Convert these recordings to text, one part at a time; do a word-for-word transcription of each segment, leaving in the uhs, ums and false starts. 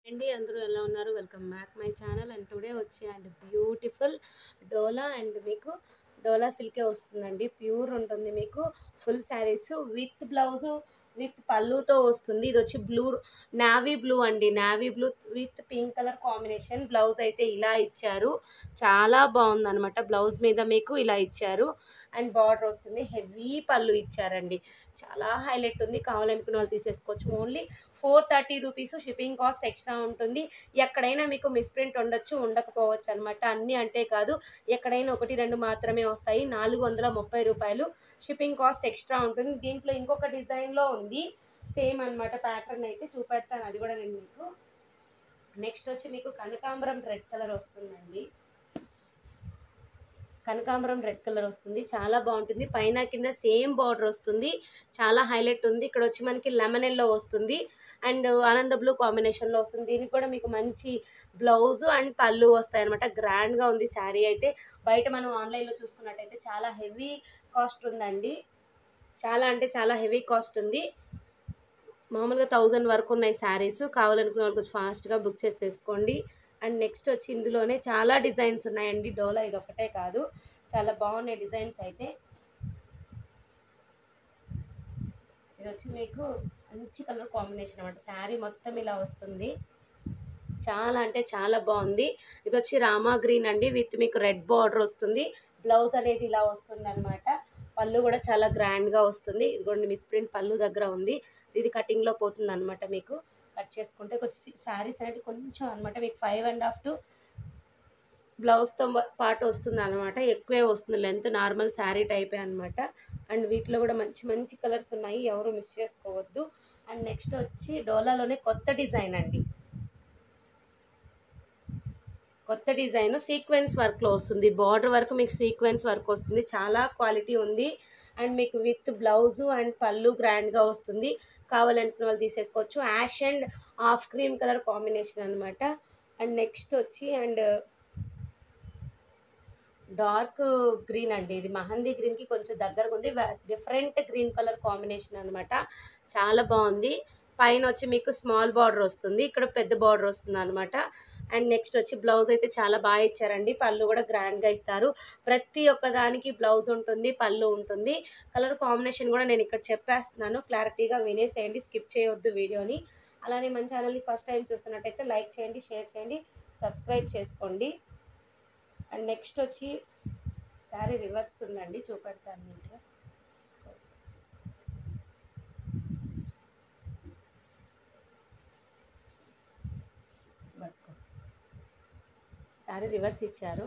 అండి అందరూ ఎలా ఉన్నారు? Welcome back my channel. And today వచ్చి అండ్ బ్యూటిఫుల్ డోలా అండ్ మీకు డోలా సిల్కే వస్తుందండి. ప్యూర్ ఉంటుంది మీకు full saris with blouse with పళ్ళుతో వస్తుంది. ఇది వచ్చి బ్లూ నావీ బ్లూ అండి, navy blue with pink colour combination. Blouse అయితే ఇలా ఇచ్చారు, చాలా బాగుంది అనమాట. బ్లౌజ్ మీద మీకు ఇలా ఇచ్చారు అండ్ బార్డర్ వస్తుంది. హెవీ పళ్ళు ఇచ్చారండి, చాలా హైలైట్ ఉంది. కావాలనుకున్న వాళ్ళు తీసేసుకోవచ్చు. Only four thirty rupees, shipping cost extra ఉంటుంది. ఎక్కడైనా మీకు మిస్ప్రింట్ ఉండొచ్చు, ఉండకపోవచ్చు అనమాట. అన్నీ అంటే కాదు, ఎక్కడైనా ఒకటి రెండు మాత్రమే వస్తాయి. నాలుగు వందల ముప్పై రూపాయలు షిప్పింగ్ కాస్ట్ ఎక్స్ట్రా ఉంటుంది. దీంట్లో ఇంకొక డిజైన్లో ఉంది సేమ్ అనమాట. ప్యాటర్న్ అయితే చూపెడతాను, అది కూడా నేను మీకు. నెక్స్ట్ వచ్చి మీకు కనకాంబరం రెడ్ కలర్ వస్తుందండి. కనకాంబరం రెడ్ కలర్ వస్తుంది, చాలా బాగుంటుంది. పైన కింద సేమ్ బార్డర్ వస్తుంది, చాలా హైలైట్ ఉంది. ఇక్కడ వచ్చి మనకి లెమన్ ఎల్లో వస్తుంది అండ్ ఆనంద బ్లూ కాంబినేషన్లో వస్తుంది. దీనికి కూడా మీకు మంచి బ్లౌజ్ అండ్ పళ్ళు వస్తాయి అనమాట. గ్రాండ్గా ఉంది శారీ అయితే. బయట మనం ఆన్లైన్లో చూసుకున్నట్టయితే చాలా హెవీ కాస్ట్ ఉందండి, చాలా అంటే చాలా హెవీ కాస్ట్ ఉంది. మామూలుగా థౌజండ్ వరకు ఉన్నాయి శారీస్. కావాలనుకున్న వాళ్ళు కొంచెం ఫాస్ట్గా బుక్ చేసేసుకోండి. అండ్ నెక్స్ట్ వచ్చి ఇందులోనే చాలా డిజైన్స్ ఉన్నాయండి. డోలా ఇది ఒకటే కాదు, చాలా బాగున్నాయి డిజైన్స్ అయితే. ఇది వచ్చి మీకు మంచి కలర్ కాంబినేషన్ అనమాట. శారీ మొత్తం ఇలా వస్తుంది, చాలా అంటే చాలా బాగుంది. ఇది వచ్చి రామా గ్రీన్ అండి, విత్ మీకు రెడ్ బార్డర్ వస్తుంది. బ్లౌజ్ అనేది ఇలా వస్తుంది అనమాట. పళ్ళు కూడా చాలా గ్రాండ్గా వస్తుంది. ఇదిగోండి మిస్ప్రింట్ పళ్ళు దగ్గర ఉంది. ఇది కటింగ్లో పోతుంది అనమాట. మీకు కట్ చేసుకుంటే కొంచెం శారీస్ అనేది కొంచెం అనమాట మీకు ఫైవ్ అండ్ హాఫ్ టు బ్లౌజ్తో పాటు వస్తుంది అనమాట. ఎక్కువే వస్తుంది లెంత్, నార్మల్ శారీ టైపే అనమాట. అండ్ వీటిలో కూడా మంచి మంచి కలర్స్ ఉన్నాయి, ఎవరు మిస్ చేసుకోవద్దు. అండ్ నెక్స్ట్ వచ్చి డోలాలోనే కొత్త డిజైన్ అండి, కొత్త డిజైన్ సీక్వెన్స్ వర్క్లో వస్తుంది. బార్డర్ వరకు మీకు సీక్వెన్స్ వర్క్ వస్తుంది, చాలా క్వాలిటీ ఉంది. అండ్ మీకు విత్ బ్లౌజు అండ్ పళ్ళు గ్రాండ్గా వస్తుంది. కావాలనుకున్న వాళ్ళు తీసేసుకోవచ్చు. Ash and off cream colour combination అనమాట. అండ్ నెక్స్ట్ వచ్చి అండ్ డార్క్ గ్రీన్ అండి, ఇది మహందీ గ్రీన్కి కొంచెం దగ్గరగా ఉంది. డిఫరెంట్ గ్రీన్ కలర్ కాంబినేషన్ అనమాట, చాలా బాగుంది. పైన వచ్చి మీకు స్మాల్ బార్డర్ వస్తుంది, ఇక్కడ పెద్ద బార్డర్ వస్తుంది అనమాట. అండ్ నెక్స్ట్ వచ్చి బ్లౌజ్ అయితే చాలా బాగా ఇచ్చారండి. పళ్ళు కూడా గ్రాండ్గా ఇస్తారు. ప్రతి ఒక్క దానికి బ్లౌజ్ ఉంటుంది, పళ్ళు ఉంటుంది. కలర్ కాంబినేషన్ కూడా నేను ఇక్కడ చెప్పేస్తున్నాను, క్లారిటీగా వినేసేయండి, స్కిప్ చేయవద్దు వీడియోని. అలానే మన ఛానల్ని ఫస్ట్ టైం చూస్తున్నట్టయితే లైక్ చేయండి, షేర్ చేయండి, సబ్స్క్రైబ్ చేసుకోండి. అండ్ నెక్స్ట్ వచ్చి శారీ రివర్స్ ఉందండి, చూపెడతాను నీట్గా. శారీ రివర్స్ ఇచ్చారు.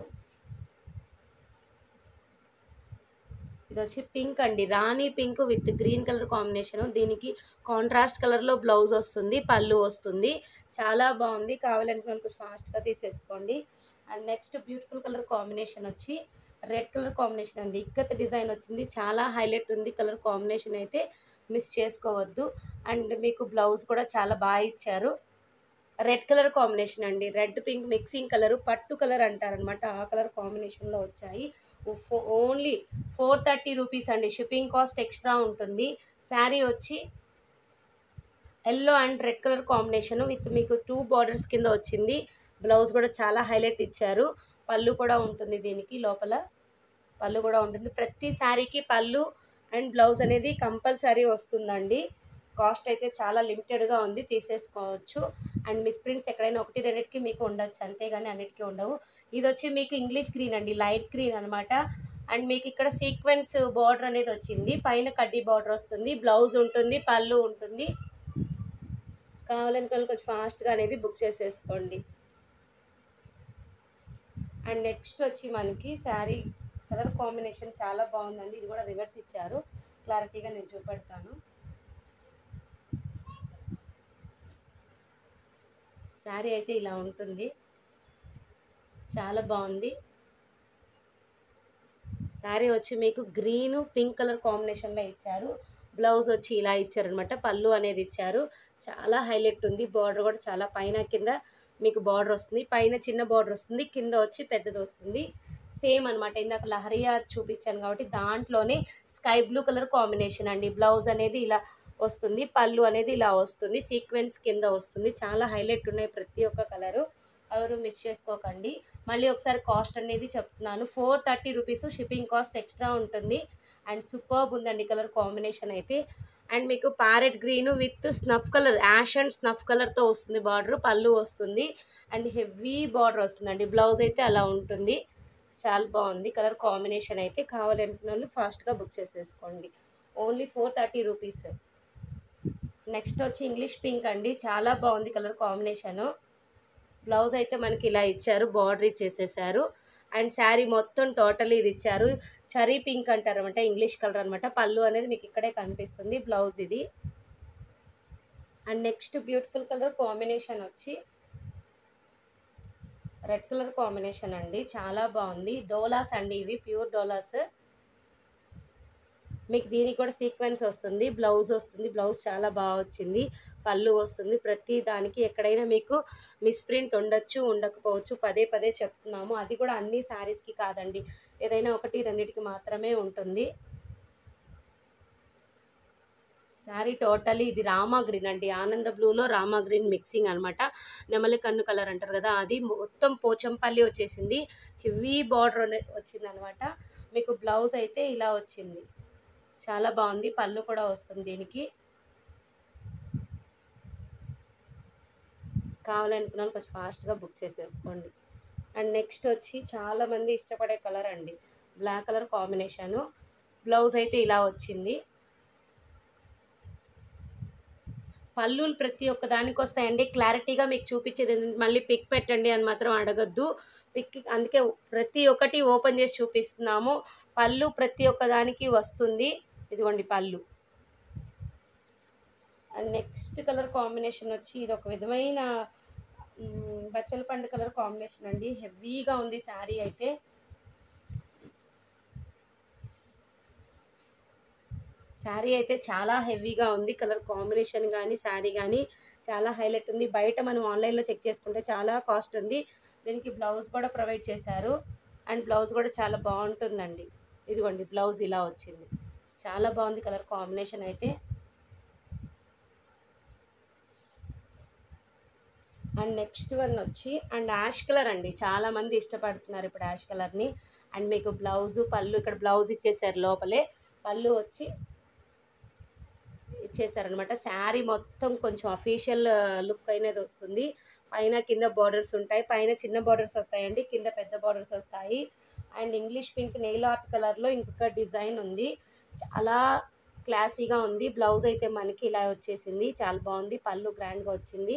ఇది వచ్చి పింక్ అండి, Rani pink with green colour combination. దీనికి కాంట్రాస్ట్ కలర్లో బ్లౌజ్ వస్తుంది, పళ్ళు వస్తుంది, చాలా బాగుంది. కావాలనుకున్న ఫాస్ట్గా తీసేసుకోండి. And next beautiful colour combination వచ్చి రెడ్ కలర్ కాంబినేషన్ అండి. ఇక్కత్ డిజైన్ వచ్చింది, చాలా హైలైట్ ఉంది. కలర్ కాంబినేషన్ అయితే మిస్ చేసుకోవద్దు. అండ్ మీకు బ్లౌజ్ కూడా చాలా బాగా ఇచ్చారు. రెడ్ కలర్ కాంబినేషన్ అండి, రెడ్ పింక్ మిక్సింగ్ కలర్, పట్టు కలర్ అంటారనమాట, ఆ కలర్ కాంబినేషన్లో వచ్చాయి. ఓన్లీ ఫోర్ థర్టీ రూపీస్ అండి, షిప్పింగ్ కాస్ట్ ఎక్స్ట్రా ఉంటుంది. శారీ వచ్చి yellow and red colour combination with మీకు టూ బార్డర్స్ కింద వచ్చింది. బ్లౌజ్ కూడా చాలా హైలైట్ ఇచ్చారు. పళ్ళు కూడా ఉంటుంది, దీనికి లోపల పళ్ళు కూడా ఉంటుంది. ప్రతి శారీకి పళ్ళు అండ్ బ్లౌజ్ అనేది కంపల్సరీ వస్తుందండి. కాస్ట్ అయితే చాలా లిమిటెడ్గా ఉంది, తీసేసుకోవచ్చు. అండ్ మిస్ప్రింట్స్ ఎక్కడైనా ఒకటి రెండింటికి మీకు ఉండొచ్చు, అంతేగాని అన్నిటికీ ఉండవు. ఇది వచ్చి మీకు ఇంగ్లీష్ గ్రీన్ అండి, లైట్ గ్రీన్ అనమాట. అండ్ మీకు ఇక్కడ సీక్వెన్స్ బార్డర్ అనేది వచ్చింది, పైన కడ్డీ బార్డర్ వస్తుంది, బ్లౌజ్ ఉంటుంది, పళ్ళు ఉంటుంది. కావాలనుకున్న కొంచెం ఫాస్ట్గా అనేది బుక్ చేసేసుకోండి. అండ్ నెక్స్ట్ వచ్చి మనకి శారీ కలర్ కాంబినేషన్ చాలా బాగుందండి. ఇది కూడా రివర్స్ ఇచ్చారు, క్లారిటీగా నేను చూపెడతాను. శారీ అయితే ఇలా ఉంటుంది, చాలా బాగుంది. శారీ వచ్చి మీకు గ్రీన్ పింక్ కలర్ కాంబినేషన్లో ఇచ్చారు. బ్లౌజ్ వచ్చి ఇలా ఇచ్చారనమాట, పళ్ళు అనేది ఇచ్చారు, చాలా హైలైట్ ఉంది. బార్డర్ కూడా చాలా పైన కింద మీకు బార్డర్ వస్తుంది, పైన చిన్న బార్డర్ వస్తుంది, కింద వచ్చి పెద్దది వస్తుంది. సేమ్ అనమాట, ఇందాక లహరియా చూపించాను కాబట్టి దాంట్లోనే స్కై బ్లూ కలర్ కాంబినేషన్ అండి. బ్లౌజ్ అనేది ఇలా వస్తుంది. పళ్ళు అనేది ఇలా వస్తుంది, సీక్వెన్స్ కింద వస్తుంది. చాలా హైలైట్ ఉన్నాయి ప్రతి ఒక్క కలరు, ఎవరు మిస్ చేసుకోకండి. మళ్ళీ ఒకసారి కాస్ట్ అనేది చెప్తున్నాను, four thirty rupees shipping cost extra ఉంటుంది. అండ్ సూపర్బ్ ఉందండి కలర్ కాంబినేషన్ అయితే. అండ్ మీకు parrot green with snuff colour, ash and snuff కలర్తో వస్తుంది బార్డర్, పళ్ళు వస్తుంది. అండ్ హెవీ బార్డర్ వస్తుందండి, బ్లౌజ్ అయితే అలా ఉంటుంది. చాలా బాగుంది కలర్ కాంబినేషన్ అయితే. కావాలనుకున్న వాళ్ళు ఫాస్ట్గా బుక్ చేసేసుకోండి, only four thirty rupees. Next వచ్చి ఇంగ్లీష్ పింక్ అండి, చాలా బాగుంది కలర్ కాంబినేషను. బ్లౌజ్ అయితే మనకి ఇలా ఇచ్చారు, బార్డర్ ఇచ్చేసేసారు. అండ్ శారీ మొత్తం టోటల్ ఇది ఇచ్చారు, చరీ పింక్ అంటారు అనమాట, ఇంగ్లీష్ కలర్ అనమాట. పళ్ళు అనేది మీకు ఇక్కడే కనిపిస్తుంది, బ్లౌజ్ ఇది. And next beautiful colour combination వచ్చి రెడ్ కలర్ కాంబినేషన్ అండి, చాలా బాగుంది. డోలాస్ అండి ఇవి, ప్యూర్ డోలాస్. మీకు దీనికి కూడా సీక్వెన్స్ వస్తుంది, బ్లౌజ్ వస్తుంది, బ్లౌజ్ చాలా బాగా వచ్చింది. పళ్ళు వస్తుంది. ప్రతి దానికి ఎక్కడైనా మీకు మిస్ప్రింట్ ఉండొచ్చు, ఉండకపోవచ్చు, పదే పదే చెప్తున్నాము. అది కూడా అన్ని శారీస్కి కాదండి, ఏదైనా ఒకటి రెండింటికి మాత్రమే ఉంటుంది. శారీ టోటలీ ఇది రామా గ్రీన్ అండి, ఆనంద బ్లూలో రామా గ్రీన్ మిక్సింగ్ అనమాట. నెమలి కన్ను కలర్ అంటారు కదా, అది మొత్తం పోచంపల్లి వచ్చేసింది. హెవీ బార్డర్ వచ్చింది అనమాట. మీకు బ్లౌజ్ అయితే ఇలా వచ్చింది, చాలా బాగుంది. పళ్ళు కూడా వస్తుంది దీనికి. కావాలనుకున్న వాళ్ళు కొంచెం ఫాస్ట్గా బుక్ చేసేసుకోండి. అండ్ నెక్స్ట్ వచ్చి చాలామంది ఇష్టపడే కలర్ అండి, బ్లాక్ కలర్ కాంబినేషను. బ్లౌజ్ అయితే ఇలా వచ్చింది. పళ్ళులు ప్రతి ఒక్క దానికి వస్తాయండి, క్లారిటీగా మీకు చూపించేది. మళ్ళీ పిక్ పెట్టండి అని మాత్రం అడగద్దు, పిక్ అందుకే ప్రతి ఒక్కటి ఓపెన్ చేసి చూపిస్తున్నాము. పళ్ళు ప్రతి ఒక్క దానికి వస్తుంది, ఇదిగోండి పళ్ళు. అండ్ నెక్స్ట్ కలర్ కాంబినేషన్ వచ్చి ఇది ఒక విధమైన బచ్చల పండు కలర్ కాంబినేషన్ అండి, హెవీగా ఉంది శారీ అయితే. శారీ అయితే చాలా హెవీగా ఉంది, కలర్ కాంబినేషన్ కానీ శారీ కానీ చాలా హైలైట్ ఉంది. బయట మనం ఆన్లైన్లో చెక్ చేసుకుంటే చాలా కాస్ట్ ఉంది. దీనికి బ్లౌజ్ కూడా ప్రొవైడ్ చేశారు, అండ్ బ్లౌజ్ కూడా చాలా బాగుంటుందండి. ఇదిగోండి బ్లౌజ్ ఇలా వచ్చింది, చాలా బాగుంది కలర్ కాంబినేషన్ అయితే. అండ్ నెక్స్ట్ వన్ వచ్చి అండ్ యాష్ కలర్ అండి, చాలా మంది ఇష్టపడుతున్నారు ఇప్పుడు యాష్ కలర్ని. అండ్ మీకు బ్లౌజు పళ్ళు, ఇక్కడ బ్లౌజ్ ఇచ్చేసారు, లోపలే పళ్ళు వచ్చి ఇచ్చేసారనమాట. శారీ మొత్తం కొంచెం అఫీషియల్ లుక్ అనేది వస్తుంది. పైన కింద బార్డర్స్ ఉంటాయి, పైన చిన్న బార్డర్స్ వస్తాయండి, కింద పెద్ద బార్డర్స్ వస్తాయి. And English pink nail art కలర్లో ఇంకొక డిజైన్ ఉంది, చాలా క్లాసీగా ఉంది. బ్లౌజ్ అయితే మనకి ఇలా వచ్చేసింది, చాలా బాగుంది. పళ్ళు గ్రాండ్గా వచ్చింది.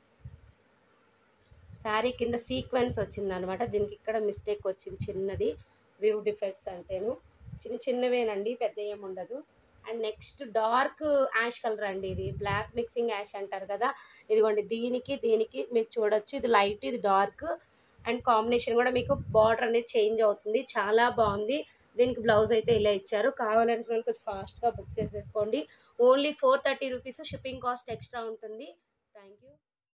శారీ కింద సీక్వెన్స్ వచ్చింది అనమాట, దీనికి ఇక్కడ మిస్టేక్ వచ్చింది చిన్నది, వివ్ డిఫెక్ట్స్ అంటేను చిన్న చిన్నవేనండి, పెద్ద ఏమి ఉండదు. And next dark ash colour అండి, ఇది బ్లాక్ మిక్సింగ్ యాష్ అంటారు కదా, ఇదిగోండి దీనికి దీనికి మీరు చూడొచ్చు, ఇది లైట్ ఇది డార్క్. అండ్ కాంబినేషన్ కూడా మీకు బార్డర్ అనేది చేంజ్ అవుతుంది, చాలా బాగుంది. దీనికి బ్లౌజ్ అయితే ఇలా ఇచ్చారు. కావాలనుకున్న కొంచెం ఫాస్ట్గా బుక్ చేసేసుకోండి, only four thirty rupees shipping cost extra ఉంటుంది. Thank you.